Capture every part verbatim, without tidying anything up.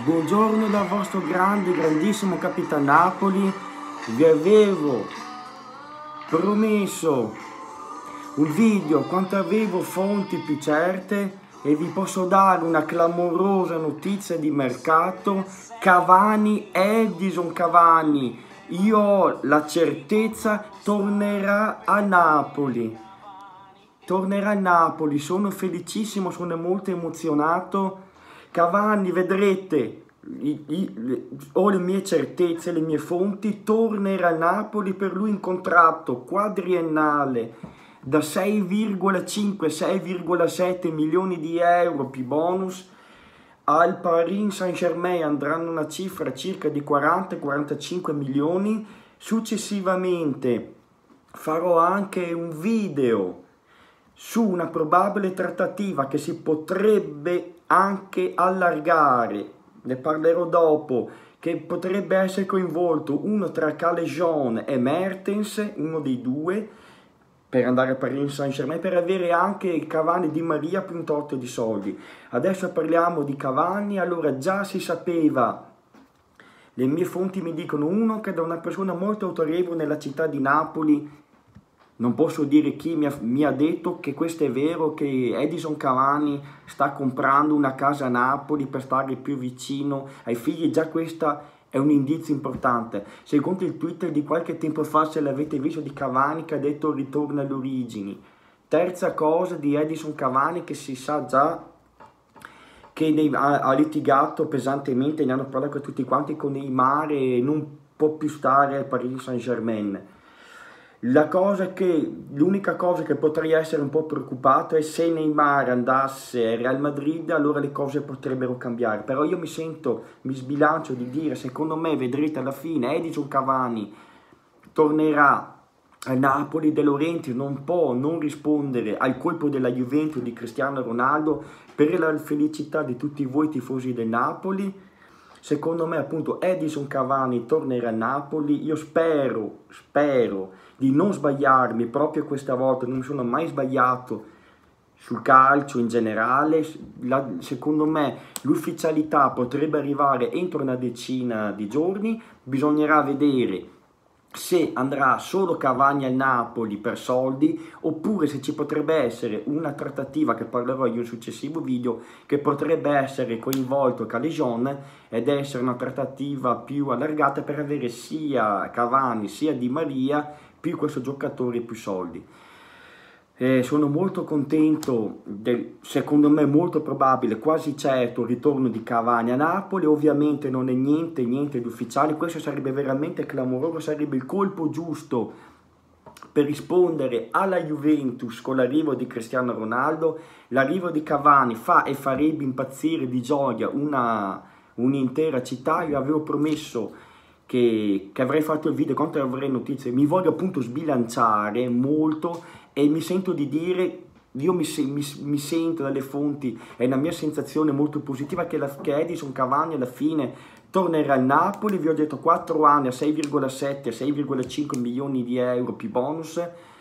Buongiorno dal vostro grande, grandissimo Capitan Napoli. Vi avevo promesso un video quanto avevo fonti più certe e vi posso dare una clamorosa notizia di mercato. Cavani, Edinson Cavani, io ho la certezza, tornerà a Napoli. Tornerà a Napoli, sono felicissimo, sono molto emozionato. Cavani, vedrete, i, i, ho le mie certezze, le mie fonti, tornerà a Napoli, per lui un contratto quadriennale da sei virgola cinque sei virgola sette milioni di euro più bonus. Al Paris Saint-Germain andranno una cifra circa di quaranta quarantacinque milioni. Successivamente farò anche un video su una probabile trattativa che si potrebbe anche allargare, ne parlerò dopo, che potrebbe essere coinvolto uno tra Callejon e Mertens, uno dei due, per andare a Paris Saint-Germain, per avere anche il Cavani di Maria più un tot di soldi. Adesso parliamo di Cavani. Allora, già si sapeva, le mie fonti mi dicono, uno, che da una persona molto autorevole nella città di Napoli, non posso dire chi mi ha, mi ha detto che questo è vero, che Edinson Cavani sta comprando una casa a Napoli per stare più vicino ai figli. Già questo è un indizio importante. Secondo il Twitter di qualche tempo fa, se l'avete visto, di Cavani che ha detto ritorna alle origini. Terza cosa di Edinson Cavani, che si sa già che nei, ha, ha litigato pesantemente, ne hanno parlato tutti quanti con Neymar e non può più stare al Paris Saint-Germain. La cosa che, l'unica cosa che potrei essere un po' preoccupato è se Neymar andasse al Real Madrid, allora le cose potrebbero cambiare. Però io mi sento, mi sbilancio di dire, secondo me, vedrete alla fine, Edinson Cavani tornerà a Napoli. De Laurentiis non può non rispondere al colpo della Juventus di Cristiano Ronaldo per la felicità di tutti voi tifosi del Napoli. Secondo me, appunto, Edinson Cavani tornerà a Napoli. Io spero, spero di non sbagliarmi proprio questa volta, non mi sono mai sbagliato sul calcio in generale. La, secondo me l'ufficialità potrebbe arrivare entro una decina di giorni. Bisognerà vedere se andrà solo Cavani al Napoli per soldi, oppure se ci potrebbe essere una trattativa, che parlerò in un successivo video, che potrebbe essere coinvolto Callejon ed essere una trattativa più allargata per avere sia Cavani sia Di Maria più questo giocatore più soldi. Eh, sono molto contento del, secondo me molto probabile, quasi certo, il ritorno di Cavani a Napoli. Ovviamente non è niente, niente di ufficiale, questo sarebbe veramente clamoroso, sarebbe il colpo giusto per rispondere alla Juventus con l'arrivo di Cristiano Ronaldo. L'arrivo di Cavani fa e farebbe impazzire di gioia una, un'intera città. Io avevo promesso che, che avrei fatto il video quando avrei notizie, mi voglio appunto sbilanciare molto e mi sento di dire, io mi, mi, mi sento dalle fonti, è una mia sensazione molto positiva che, la, che Edinson Cavani alla fine tornerà a Napoli. Vi ho detto quattro anni a sei virgola sette sei virgola cinque milioni di euro più bonus,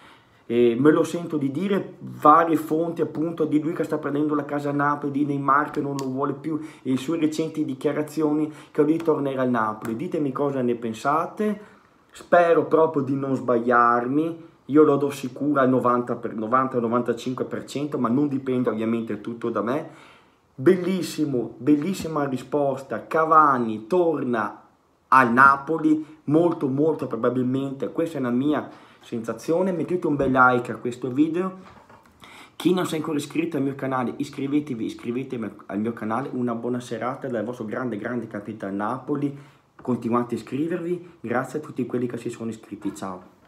e me lo sento di dire. Varie fonti appunto di lui che sta prendendo la casa a Napoli, di Neymar che non lo vuole più, e le sue recenti dichiarazioni che lui tornerà a Napoli. Ditemi cosa ne pensate, spero proprio di non sbagliarmi. Io lo do sicuro al novanta novantacinque per cento, ma non dipende ovviamente tutto da me. Bellissimo, bellissima risposta. Cavani torna al Napoli, molto molto probabilmente, questa è la mia sensazione. Mettete un bel like a questo video. Chi non si è ancora iscritto al mio canale, iscrivetevi, iscrivetevi al mio canale. Una buona serata dal vostro grande, grande Capitan Napoli. Continuate a iscrivervi. Grazie a tutti quelli che si sono iscritti. Ciao.